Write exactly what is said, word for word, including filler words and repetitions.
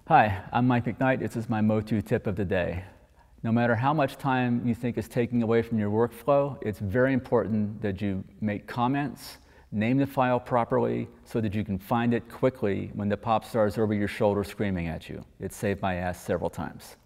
Hi, I'm Mike McKnight. This is my MOTU tip of the day. No matter how much time you think is taking away from your workflow, it's very important that you make comments, name the file properly so that you can find it quickly when the pop star is over your shoulder screaming at you. It saved my ass several times.